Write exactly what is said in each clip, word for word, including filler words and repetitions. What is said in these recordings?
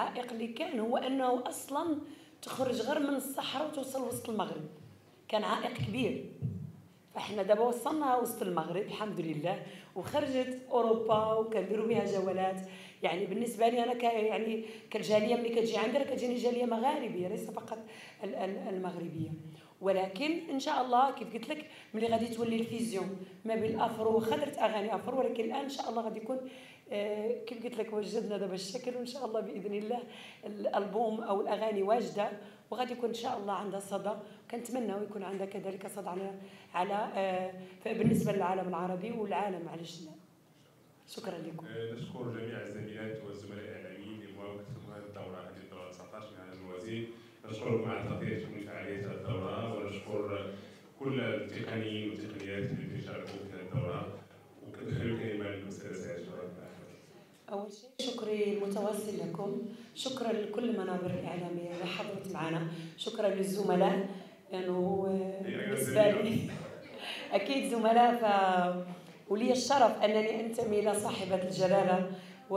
العائق اللي كان هو انه اصلا تخرج غير من الصحراء وتوصل وسط المغرب، كان عائق كبير. فاحنا دابا وصلنا وسط المغرب الحمد لله، وخرجت اوروبا وكنديروا بها جولات. يعني بالنسبه لي انا ك يعني كالجاليه ملي كتجي عندي راه كتجيني جاليه مغاربيه ليس فقط المغربيه. ولكن ان شاء الله كيف قلت لك ملي غادي تولي الفيزيون ما بين الافرو، واخا درت اغاني افرو ولكن الان ان شاء الله غادي يكون آه كيف قلت لك وجدنا دابا الشكل، وان شاء الله باذن الله الالبوم او الاغاني واجده وغادي يكون ان شاء الله عندها صدى. كنتمنى يكون عندها كذلك صدى على على آه بالنسبه للعالم العربي والعالم علاش لا. شكرا لكم. نشكر جميع الزميلات والزملاء الاعلاميين لمواكبتكم هذه الدوره، هذه الدوره تسعطاش من هذا الموازين. نشكركم على تغطيتكم لفعاليه الدوره، ونشكر كل التقنيين والتقنيات اللي شاركوا في هذه الدوره. وكنخلي الكلمه للاستاذه سعاد. اول شيء شكري المتواصل لكم، شكرا لكل المنابر الاعلاميه اللي حضرت معنا، شكرا للزملاء لانه يعني بالنسبه لي اكيد زملاء. ف ولي الشرف انني انتمي الى صاحبه الجلاله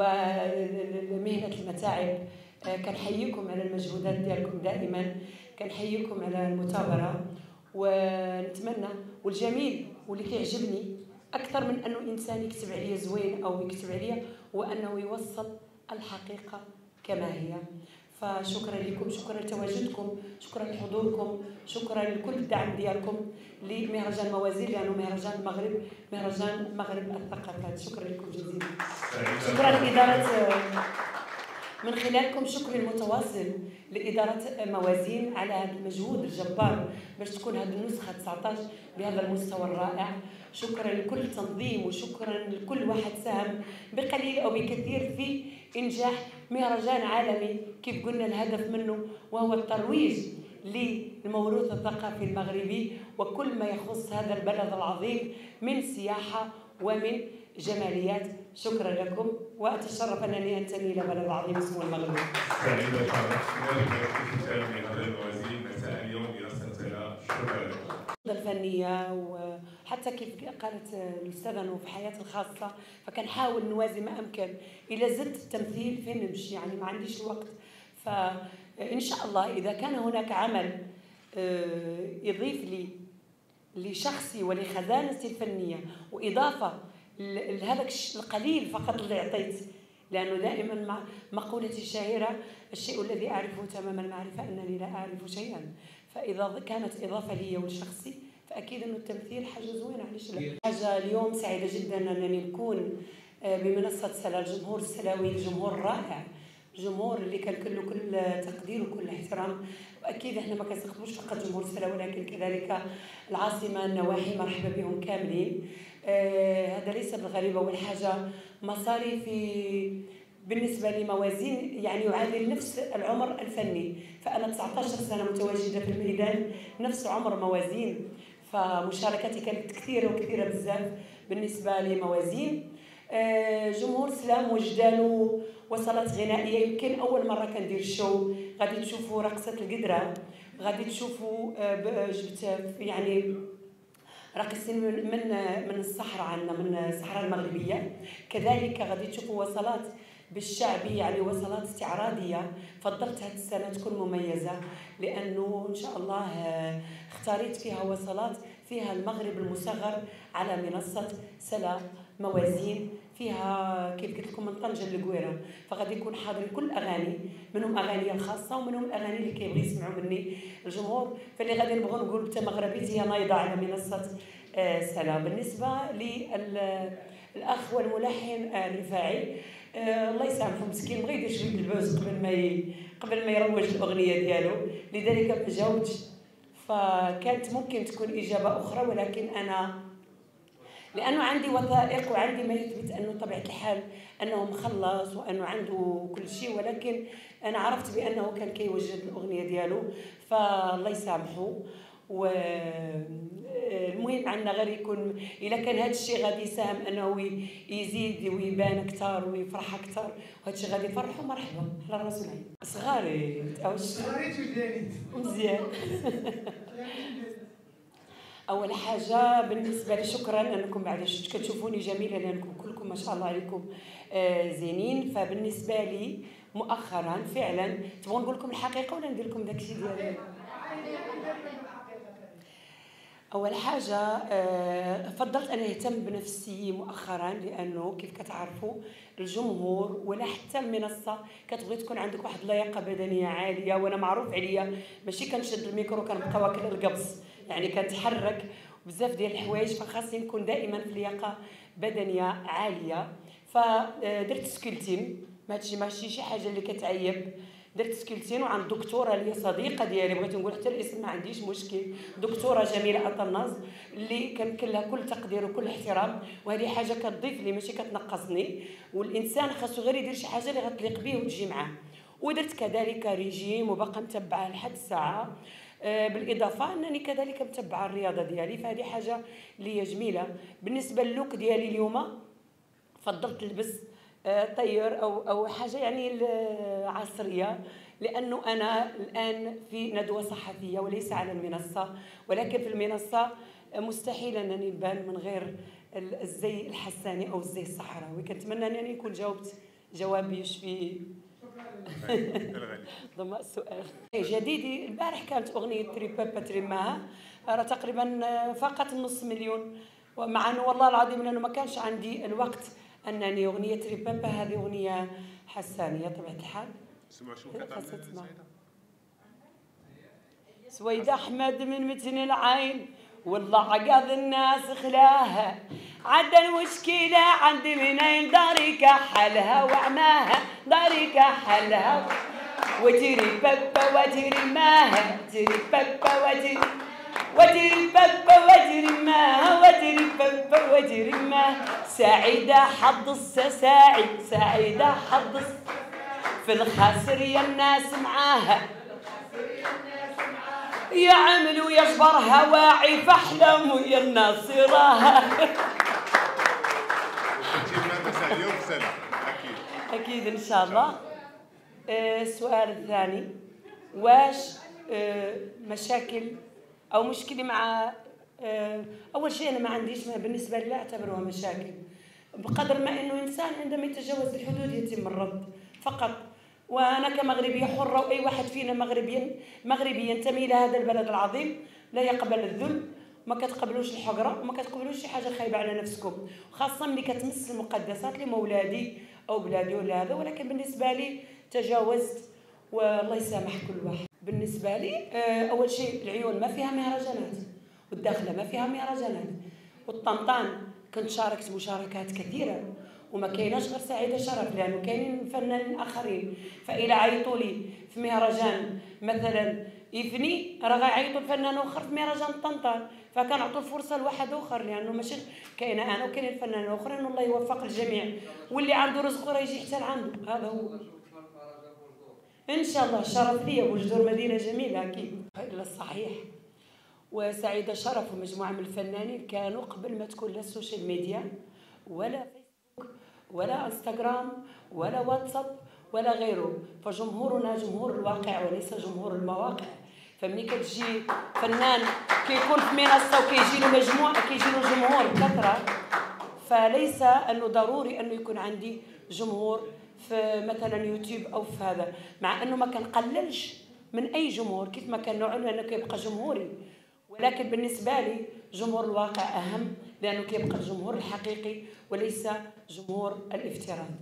ومهنه المتاعب. كنحييكم على المجهودات ديالكم دائما، كنحييكم على المثابره، ونتمنى والجميل واللي كيعجبني اكثر من انه انسان يكتب عليا زوين او يكتب عليا هو انه يوصل الحقيقه كما هي. فشكرا لكم، شكرا لتواجدكم، شكرا لحضوركم، شكرا لكل الدعم ديالكم لمهرجان موازين، لانه مهرجان المغرب مهرجان المغرب الثقافات. شكرا لكم جزيلا. شكرا لاداره من خلالكم، شكري المتواصل لاداره موازين على هذا المجهود الجبار باش تكون هذه النسخه تسعطاش بهذا المستوى الرائع. شكرا لكل التنظيم، وشكرا لكل واحد ساهم بقليل او بكثير في انجاح مهرجان عالمي كيف قلنا الهدف منه وهو الترويج للموروث الثقافي المغربي وكل ما يخص هذا البلد العظيم من سياحه ومن جماليات. شكرا لكم، واتشرف انني انتمي الى بلد عظيم اسمه المغرب. سعيد في ختام هذا الموازين مساء اليوم الى السلسله. شكرا لكم. الفنيه وحتى كيف قالت الاستاذه انه في حياتي الخاصه فكنحاول نوازي ما امكن. الى زدت التمثيل فين نمشي، يعني ما عنديش الوقت. فان شاء الله اذا كان هناك عمل يضيف لي لشخصي ولخزانتي الفنيه واضافه لهذاك القليل فقط اللي عطيت، لانه دائما مقولتي الشهيره الشيء الذي اعرفه تمام المعرفه انني لا اعرف شيئا. فاذا كانت اضافه لي ولشخصي فاكيد انه التمثيل حاجه زوينه، علاش لا. حاجه اليوم سعيده جدا انني نكون بمنصه سلا، الجمهور السلاوي الجمهور الرائع، الجمهور اللي كان له كل تقدير وكل احترام. واكيد احنا ما كنستقبلوش فقط جمهور سلا ولكن كذلك العاصمه النواحي، مرحبا بهم كاملين. آه هذا ليس بالغريبه. اول حاجه مصاريفي بالنسبه لموازين يعني يعادل نفس العمر الفني، فانا تسعطاش سنه متواجده في الميدان نفس عمر موازين، فمشاركتي كانت كثيره وكثيره بزاف بالنسبه لموازين. آه جمهور سلام وجدالو وصلات غنائيه، يمكن اول مره كندير شو، غادي تشوفوا رقصه القدره، غادي تشوفوا آه جبت يعني راقصين من من الصحراء عندنا من الصحراء المغربيه، كذلك غادي تشوفوا وصلات بالشعبي يعني وصلات استعراضيه. فضلت هذه السنه تكون مميزه لانه ان شاء الله اختاريت فيها وصلات فيها المغرب المصغر على منصه سلا موازين، فيها كيف قلت لكم من طنجه للقويره. فغادي يكون حاضرين كل اغاني، منهم اغاني الخاصه ومنهم الاغاني اللي كيبغي يسمعوا مني الجمهور. فاللي غادي نبغوا نقول حتى مغربيتي هي نايضه على منصه سلا. بالنسبه للاخ والملحن الرفاعي الله يسامحه مسكين بغى يدير شويه البوز قبل ما ي... قبل ما يروج الاغنيه ديالو، لذلك ما جاوبتش. فكانت ممكن تكون اجابه اخرى، ولكن انا لانه عندي وثائق وعندي ما يثبت انه طبيعه الحال انه مخلص وانه عنده كل شيء، ولكن انا عرفت بانه كان كيوجد الاغنيه ديالو فالله يسامحه. والمهم عندنا غير يكون الا كان هذا الشيء غادي يساهم انه يزيد ويبان اكثر ويفرح اكثر، وهذا الشيء غادي يفرحوا مرحبا على راس العين. صغاري او صغاري وجداني مزيان. اول حاجه بالنسبه لي شكرا انكم بعد كتشوفوني جميله لانكم كلكم ما شاء الله عليكم زينين. فبالنسبه لي مؤخرا فعلا تبغوا نقول لكم الحقيقه ولا ندير لكم داكشي ديالي؟ اول حاجه فضلت ان اهتم بنفسي مؤخرا لانه كيف كتعرفوا الجمهور ولا حتى المنصه كتبغي تكون عندك واحد اللياقه بدنيه عاليه، وانا معروف عليا ماشي كنشد الميكرو كنبقى واكل القبص، يعني كنتحرك بزاف ديال الحوايج، فخاصني نكون دائما في لياقه بدنيه عاليه. فدرت سكيلتين، هادشي ماشي شي حاجه اللي كتعيب، درت سكيلتين وعند دكتوره اللي هي صديقه ديالي، بغيت نقول حتى الاسم ما عنديش مشكل، دكتوره جميله اطناز اللي كنكن لها كل تقدير وكل احترام، وهذه حاجه كتضيف لي ماشي كتنقصني، والانسان خاصو غير يدير شي حاجه اللي غتليق به وتجي معاه. ودرت كذلك ريجيم وباقا متبعه لحد الساعه، بالاضافه انني كذلك متبعه الرياضه ديالي، فهذه حاجه اللي هي جميله. بالنسبه للوك ديالي اليوم فضلت نلبس طيور او او حاجه يعني عصريه، لانه انا الان في ندوه صحفيه وليس على المنصه، ولكن في المنصه مستحيل انني نبان من غير الزي الحساني او الزي الصحراوي. كنتمنى انني نكون جاوبت جواب يشفي ضماء السؤال. جديدي البارح كانت اغنيه تريبابا تريماها، راه تقريبا فقط نص مليون، ومع انه والله العظيم لانه ما كانش عندي الوقت انني اغنيه تريبابا هذه اغنيه حسانيه طبيعه الحال. سمعوا شنو كتعمل سويدة احمد من متن العين والله عقاد الناس خلاها، عدا المشكله عندي منين داري كحلها وعماها، داري كحلها وتري بابا وتري ماها، تري بابا وتري وتري بابا وتري ماها، وتري بابا وتري ماها. سعيدة حظ السعيد، سعيدة حظ في الخاسر يا الناس معاها، يا عمل ويجبرها واعي فاحلم ويا الناس راها. اكيد اكيد ان شاء الله. السؤال الثاني، واش آه مشاكل او مشكله مع آه اول شيء انا ما عنديش، ما بالنسبه لي لا اعتبرها مشاكل، بقدر ما انه انسان عندما يتجاوز الحدود يتم الرد فقط. وانا كمغربيه حره واي واحد فينا مغربي مغربي ينتمي الى هذا البلد العظيم لا يقبل الذل، ما كتقبلوش الحقره وما كتقبلوش شي حاجه خايبه على نفسكم، خاصه ملي كتمس المقدسات اللي مولادي او بلادي ولا هذا. ولكن بالنسبه لي تجاوزت والله يسامح كل واحد. بالنسبه لي اول شيء العيون ما فيها مهرجانات، والداخله ما فيها مهرجانات، والطنطان كنت شاركت مشاركات كثيره وما كايناش غير سعيده شرف، لانه كاينين فنانين اخرين، فإلا عيطوا لي في مهرجان مثلا يفني راه غيعيطوا الفنان اخر في مهرجان طنطان، فكنعطوا الفرصه لواحد اخر، لانه ماشي كاينه انا وكاين الفنانين الاخرين، والله يوفق الجميع، واللي عنده رزق راه يجي حتى لعنده. هذا هو ان شاء الله. الشرف ليا، وجدور مدينه جميله اكيد الصحيح. وسعيده شرف ومجموعه من الفنانين كانوا قبل ما تكون لا السوشيال ميديا ولا فيسبوك ولا انستغرام ولا واتساب ولا غيره، فجمهورنا جمهور الواقع وليس جمهور المواقع. فملي كتجي فنان كيكون في منصه وكيجي له مجموعه كيجي له جمهور كثره، فليس انه ضروري انه يكون عندي جمهور في مثلا يوتيوب او في هذا، مع انه ما كنقللش من اي جمهور كيف ما كان نوع انه كيبقى جمهوري، ولكن بالنسبه لي جمهور الواقع اهم، لانه كيبقى الجمهور الحقيقي وليس جمهور الافتراضي.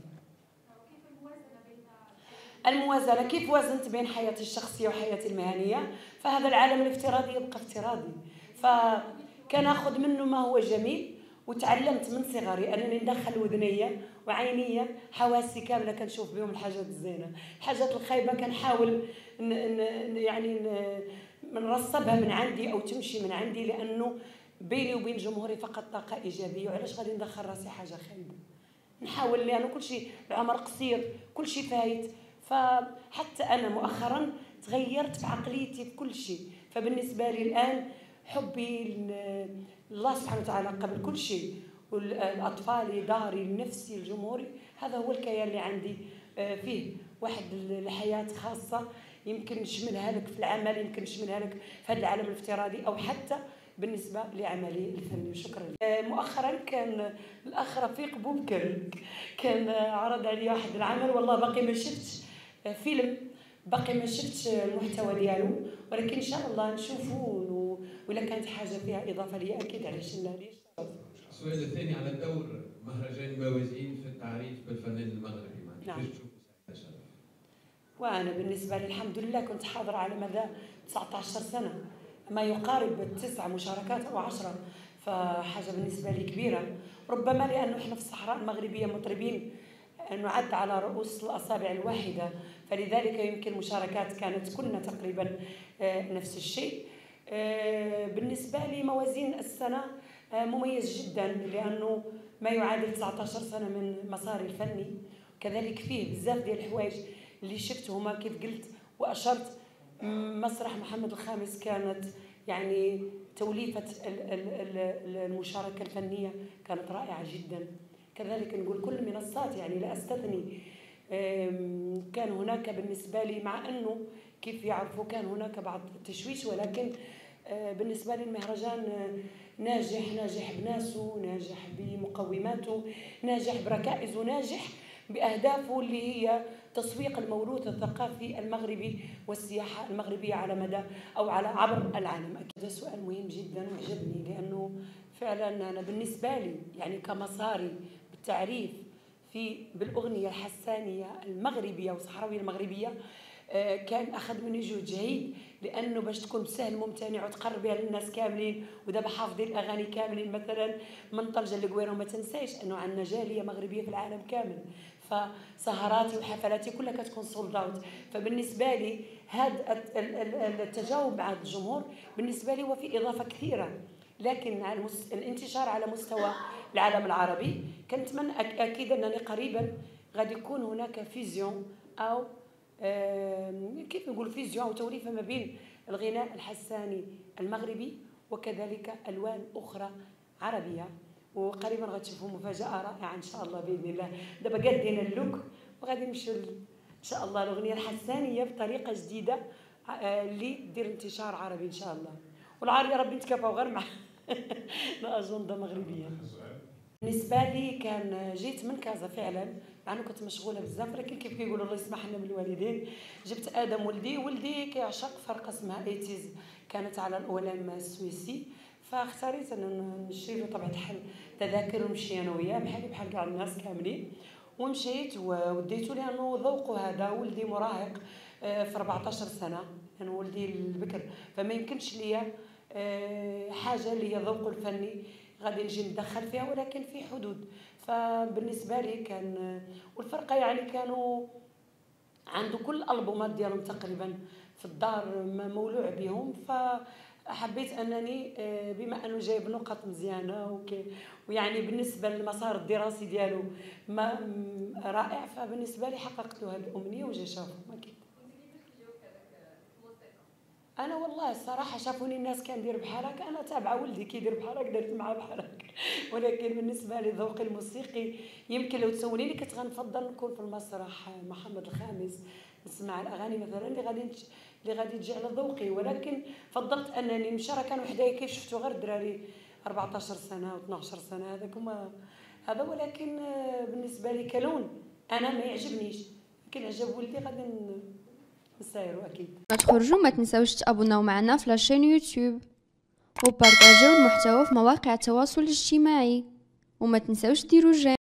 الموازنه كيف وازنت بين حياتي الشخصيه وحياتي المهنيه؟ فهذا العالم الافتراضي يبقى افتراضي، فكناخذ منه ما هو جميل، وتعلمت من صغري انني ندخل وذنيه وعينيه حواسي كامله كنشوف بهم الحاجات الزينه، الحاجات الخايبه كنحاول يعني نرصبها من عندي او تمشي من عندي، لانه بيني وبين جمهوري فقط طاقه ايجابيه، وعلاش غادي ندخل راسي حاجه خايبه؟ نحاول، لانه كل شيء العمر قصير كل شيء فايت. فحتى انا مؤخرا تغيرت في عقليتي في كل شيء، فبالنسبه لي الان حبي لله سبحانه وتعالى قبل كل شيء، والاطفال داري نفسي الجمهوري، هذا هو الكيان اللي عندي فيه واحد الحياه خاصه، يمكن نشملها لك في العمل، يمكن نشملها لك في هذا العالم الافتراضي، او حتى بالنسبه لعملي الفني. وشكرا. مؤخرا كان الاخ رفيق بوبكر كان عرض علي واحد العمل، والله باقي ما شفتش فيلم، باقي ما شفتش المحتوى ديالو، ولكن ان شاء الله نشوفوه، ولا كانت حاجه فيها اضافه لي اكيد علاش لا. السؤال الثاني على دور مهرجان موازين في التعريف بالفنان المغربي. نعم. وانا بالنسبه لي الحمد لله كنت حاضره على مدى تسعة عشر سنه، ما يقارب تسع مشاركات او عشرة، فحاجه بالنسبه لي كبيره. ربما لانه احنا في الصحراء المغربيه مطربين نعد على رؤوس الاصابع الواحده، فلذلك يمكن المشاركات كانت كلنا تقريبا نفس الشيء. بالنسبه لي موازين السنه مميز جدا، لانه ما يعادل تسعة عشر سنه من مساري الفني، كذلك فيه بزاف ديال الحوايج اللي شفتهما كيف قلت واشرت. مسرح محمد الخامس كانت يعني توليفه المشاركه الفنيه كانت رائعه جدا. كذلك نقول كل المنصات يعني لا استثني. كان هناك بالنسبه لي، مع انه كيف يعرفوا كان هناك بعض التشويش، ولكن بالنسبه لي المهرجان ناجح، ناجح بناسه، ناجح بمقوماته، ناجح بركائزه، ناجح باهدافه اللي هي تسويق الموروث الثقافي المغربي والسياحه المغربيه على مدى او على عبر العالم. اكيد هذا سؤال مهم جدا وعجبني، لانه فعلا انا بالنسبه لي يعني كمساري بالتعريف في بالاغنيه الحسانيه المغربيه والصحراويه المغربيه كان اخذ مني جهد جيد، لانه باش تكون سهل ممتنع وتقربيها للناس كاملين. ودابا حافظين الاغاني كاملين مثلا من طنجه للقويره، وما تنسايش انه عندنا جاليه مغربيه في العالم كامل، فسهراتي وحفلاتي كلها كتكون سولد اوت. فبالنسبه لي هذا التجاوب مع الجمهور بالنسبه لي هو في اضافه كثيره، لكن على الانتشار على مستوى العالم العربي كنتمنى اكيد انني قريبا غادي يكون هناك فيزيون او كيف نقول فيزيون او توليفه ما بين الغناء الحساني المغربي وكذلك الوان اخرى عربيه. وقريبا غتشوفوا مفاجاه رائعه ان شاء الله باذن الله. دابا قادين اللوك وغادي نمشيو ان شاء الله الاغنيه الحسانيه بطريقه جديده اللي دير انتشار عربي ان شاء الله. والعار يا ربي نتكافاو غير مع اجنده مغربيه. بالنسبه لي كان جيت من كازا فعلا، مع انه كنت مشغوله بزاف، ولكن كيف كيقولوا الله يسمح لنا بالوالدين، جبت ادم ولدي. ولدي كيعشق فرقه اسمها ايتيز، كانت على الاولام السويسي، فاختاريت ان نشري له طبعا الحال تذاكر ونمشي انا وياه بحالي بحال كاع الناس كاملين. ومشيت وديته لانه ذوقه هذا. ولدي مراهق في أربعة عشر سنه، انا يعني ولدي البكر، فما يمكنش ليا حاجه اللي هي ذوقه الفني غادي نجي ندخل فيها، ولكن في حدود. فبالنسبه لي كان والفرقه يعني كانوا عنده كل الالبومات ديالهم تقريبا في الدار مولوع بهم، فحبيت انني بما انه جايب نقط مزيانه ويعني بالنسبه للمسار الدراسي ديالو ما رائع، فبالنسبه لي حققت له هذه الامنيه وجا شافهم اكيد. انا والله الصراحه شافوني الناس كندير بحالك، انا تابعه ولدي كيدير بحالك درت معاه بحالك. ولكن بالنسبه لذوقي الموسيقي يمكن لو تسوليني كنت غنفضل نكون في المسرح محمد الخامس نسمع الاغاني مثلا اللي غادي اللي غادي تجي على ذوقي، ولكن فضلت انني مشاركه وحدايا كيف شفتوا غير الدراري أربعة عشر سنه و اثنا عشر سنه هذاك هما هذا. ولكن بالنسبه لي كلون انا ما يعجبنيش، يمكن عجب ولدي غادي نسايروا اكيد. ما تخرجوا ما تنساوش تابوناو معنا في لاشين يوتيوب وبارطاجيو المحتوى في مواقع التواصل الاجتماعي، وما تنساوش ديروا جيم.